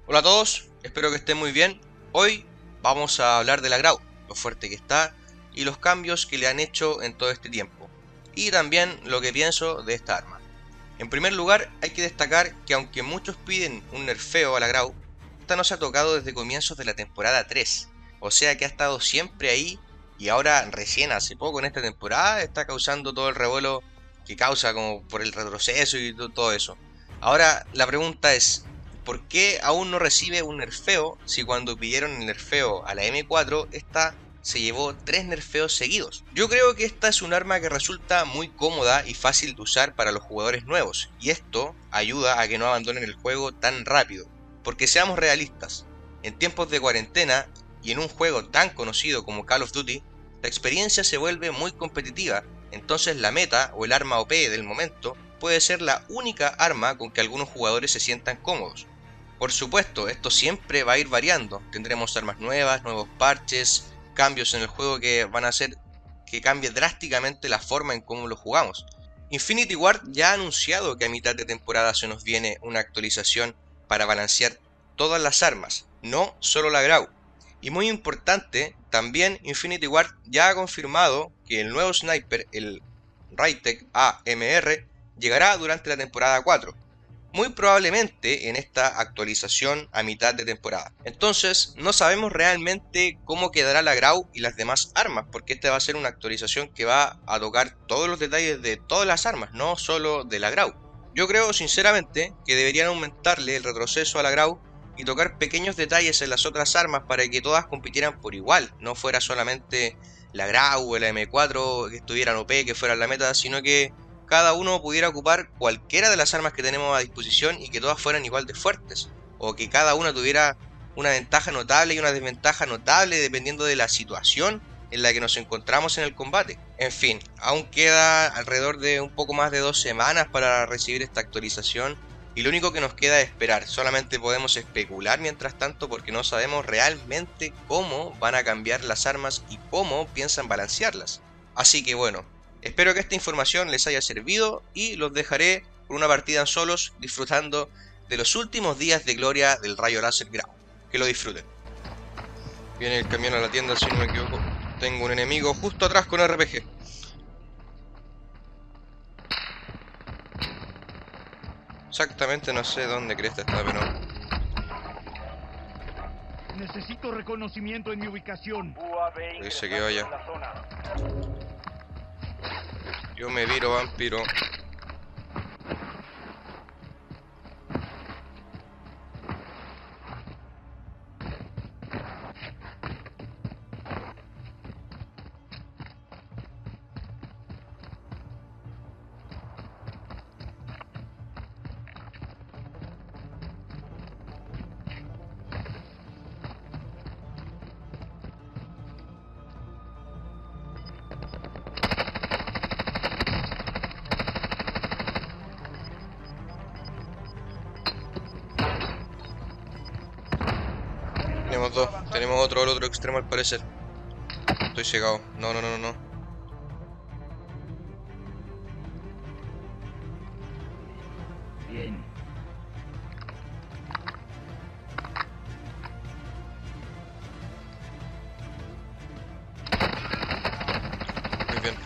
Hola a todos, espero que estén muy bien. Hoy vamos a hablar de la Grau, lo fuerte que está y los cambios que le han hecho en todo este tiempo. Y también lo que pienso de esta arma. En primer lugar, hay que destacar que aunque muchos piden un nerfeo a la Grau, esta no se ha tocado desde comienzos de la temporada 3. O sea que ha estado siempre ahí y ahora recién hace poco en esta temporada está causando todo el revuelo que causa como por el retroceso y todo eso. Ahora la pregunta es, ¿por qué aún no recibe un nerfeo si cuando pidieron el nerfeo a la M4 esta se llevó 3 nerfeos seguidos? Yo creo que esta es un arma que resulta muy cómoda y fácil de usar para los jugadores nuevos, y esto ayuda a que no abandonen el juego tan rápido. Porque seamos realistas, en tiempos de cuarentena y en un juego tan conocido como Call of Duty, la experiencia se vuelve muy competitiva, entonces la meta o el arma OP del momento puede ser la única arma con que algunos jugadores se sientan cómodos. Por supuesto, esto siempre va a ir variando, tendremos armas nuevas, nuevos parches, cambios en el juego que van a hacer que cambie drásticamente la forma en cómo lo jugamos. Infinity Ward ya ha anunciado que a mitad de temporada se nos viene una actualización para balancear todas las armas, no solo la Grau. Y muy importante, también Infinity Ward ya ha confirmado que el nuevo sniper, el Raytech AMR, llegará durante la temporada 4, muy probablemente en esta actualización a mitad de temporada. Entonces no sabemos realmente cómo quedará la Grau y las demás armas, porque esta va a ser una actualización que va a tocar todos los detalles de todas las armas, no solo de la Grau. Yo creo sinceramente que deberían aumentarle el retroceso a la Grau y tocar pequeños detalles en las otras armas para que todas compitieran por igual, no fuera solamente la Grau o la M4 que estuvieran OP, que fueran la meta, sino que cada uno pudiera ocupar cualquiera de las armas que tenemos a disposición y que todas fueran igual de fuertes, o que cada una tuviera una ventaja notable y una desventaja notable dependiendo de la situación en la que nos encontramos en el combate. En fin, aún queda alrededor de un poco más de 2 semanas para recibir esta actualización y lo único que nos queda es esperar. Solamente podemos especular mientras tanto porque no sabemos realmente cómo van a cambiar las armas y cómo piensan balancearlas. Así que bueno, espero que esta información les haya servido y los dejaré por una partida en solos disfrutando de los últimos días de gloria del Rayo Láser Grau. Que lo disfruten. Viene el camión a la tienda si no me equivoco. Tengo un enemigo justo atrás con RPG. Exactamente no sé dónde cresta está, pero... Necesito reconocimiento en mi ubicación. Dice que vaya. Yo me viro, vampiro. Tenemos dos. Tenemos otro al otro extremo al parecer. Estoy cegado. No, no, no, no, no. Bien. Muy bien.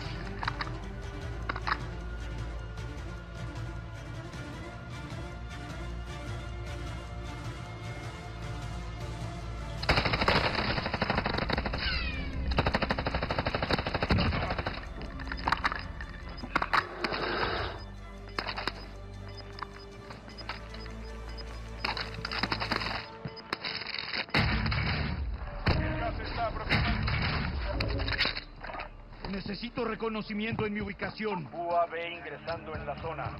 Necesito reconocimiento en mi ubicación. UAV ingresando en la zona.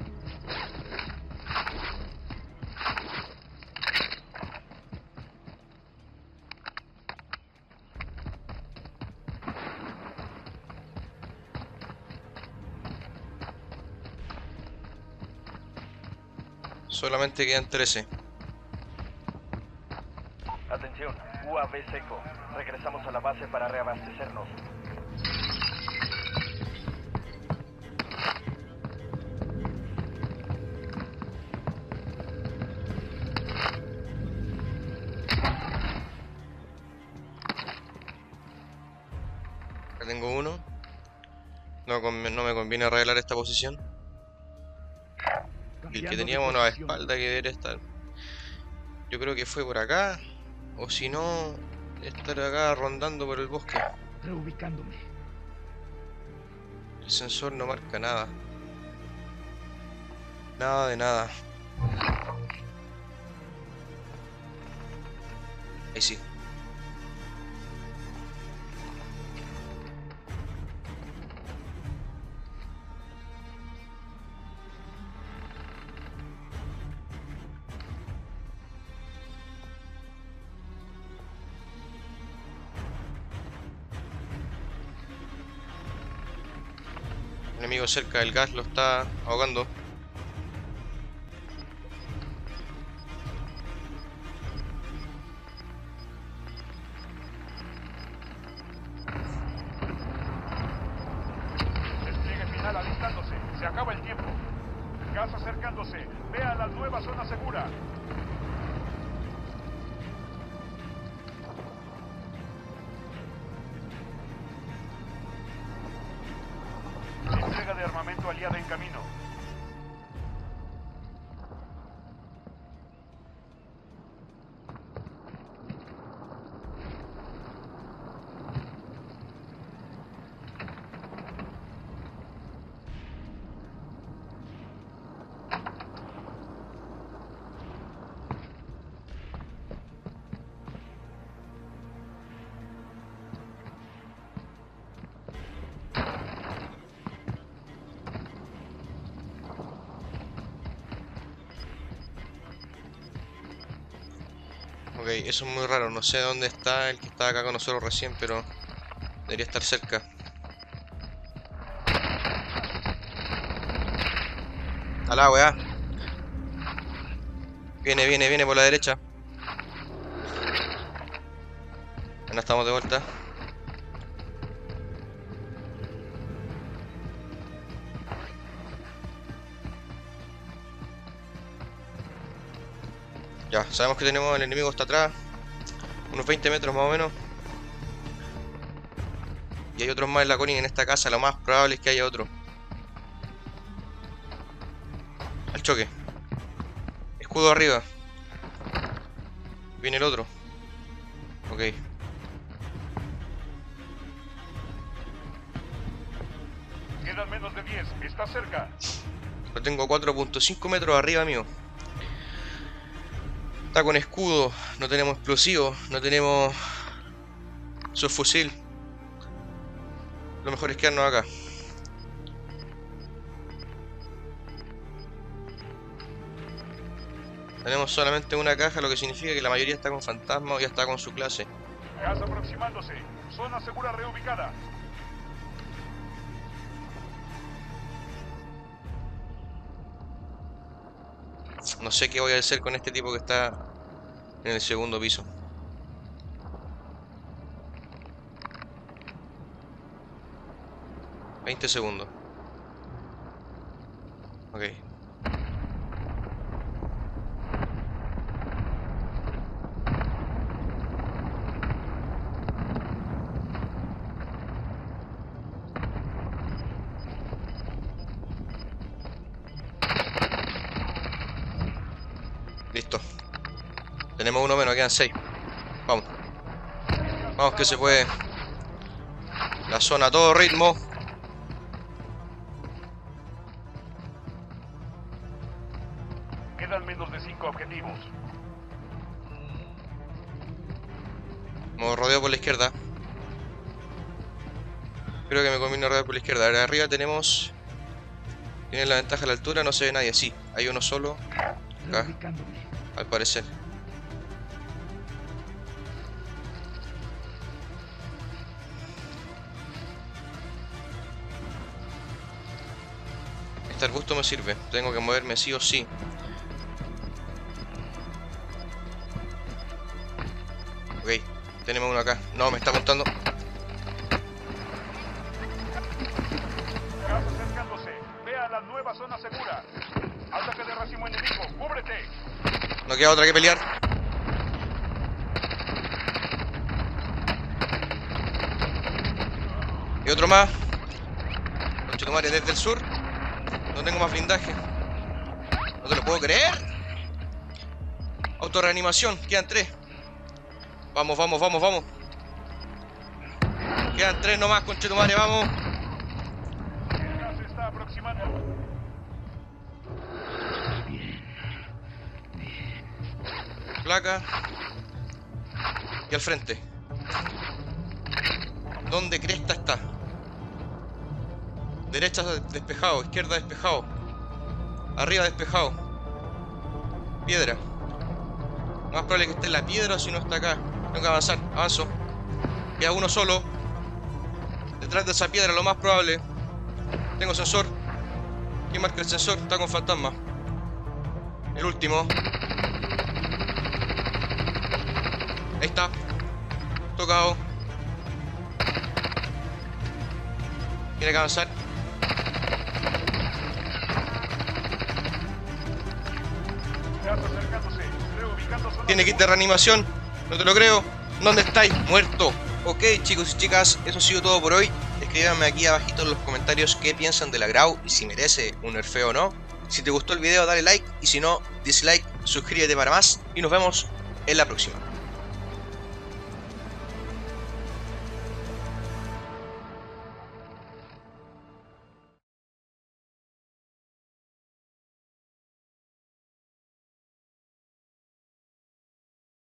Solamente quedan 13. Atención, UAV seco. Regresamos a la base para reabastecernos. tengo uno. No me conviene arreglar esta posición. Y el que teníamos una espalda que debería estar, yo creo que fue por acá. O si no, estar acá rondando por el bosque. Reubicándome. El sensor no marca nada. Nada de nada. Ahí sí. El enemigo cerca del gas lo está ahogando. Despliegue final alistándose. Se acaba el tiempo. Gas acercándose. Vea la nueva zona segura. Entrega de armamento aliada en camino. Ok, eso es muy raro, no sé dónde está el que estaba acá con nosotros recién, pero debería estar cerca. Alá, weá. Viene por la derecha. Ya no estamos de vuelta. Ya, sabemos que tenemos el enemigo está atrás. Unos 20 metros más o menos. Y hay otros más en la colina en esta casa. Lo más probable es que haya otro. Al choque. Escudo arriba. Viene el otro. Ok. Quedan menos de 10. Está cerca. Lo tengo 4.5 metros arriba mío. Está con escudo. No tenemos explosivos. No tenemos subfusil. Lo mejor es quedarnos acá. Tenemos solamente una caja, lo que significa que la mayoría está con fantasma o ya está con su clase. Gas aproximándose. Zona segura reubicada. No sé qué voy a hacer con este tipo que está en el segundo piso. $20 segundos. Ok. Listo. Tenemos uno menos, quedan 6. Vamos. Vamos que se puede. La zona a todo ritmo. Quedan menos de 5 objetivos. Me rodeo por la izquierda. Creo que me conviene rodear por la izquierda. Ahora arriba tenemos... Tienen la ventaja a la altura, no se ve nadie. Sí, hay uno solo. Acá, al parecer. Este arbusto me sirve. Tengo que moverme sí o sí. Ok, tenemos uno acá. No, me está apuntando. Gas acercándose. Vea la nueva zona segura. Ataque de racimo enemigo. ¡Cúbrete! No queda otra que pelear. Y otro más. Conchetumare, desde el sur. No tengo más blindaje. No te lo puedo creer. Autorreanimación, quedan 3. Vamos, vamos, vamos, vamos. Quedan 3 nomás, conchetumare, vamos. El gas se está aproximando. Placa. Y al frente. ¿Dónde cresta está? Derecha despejado, izquierda despejado. Arriba despejado. Piedra. Más probable que esté en la piedra o si no está acá. Tengo que avanzar, avanzo. Queda uno solo. Detrás de esa piedra, lo más probable. Tengo sensor. ¿Quién marca el sensor? Está con fantasma. El último. Ahí está. Tocado. Tiene que avanzar. Gas acercándose. Reubicando zona Tiene kit de segura. reanimación. No te lo creo. ¿Dónde estáis? Muerto. Ok, chicos y chicas, eso ha sido todo por hoy. Escríbanme aquí abajito en los comentarios qué piensan de la Grau y si merece un nerfeo o no. Si te gustó el video, dale like y si no, dislike, suscríbete para más y nos vemos en la próxima.